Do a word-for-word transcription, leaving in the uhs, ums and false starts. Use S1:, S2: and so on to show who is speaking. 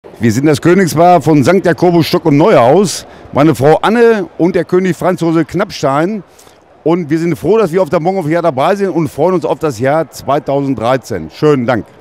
S1: Wir sind das Königspaar von Sankt Jakobus Stock und Neuhaus, meine Frau Anne und der König Franz Josef Knappstein. Und wir sind froh, dass wir auf der Bonhoeffer Jahr dabei sind und freuen uns auf das Jahr zweitausenddreizehn. Schönen Dank.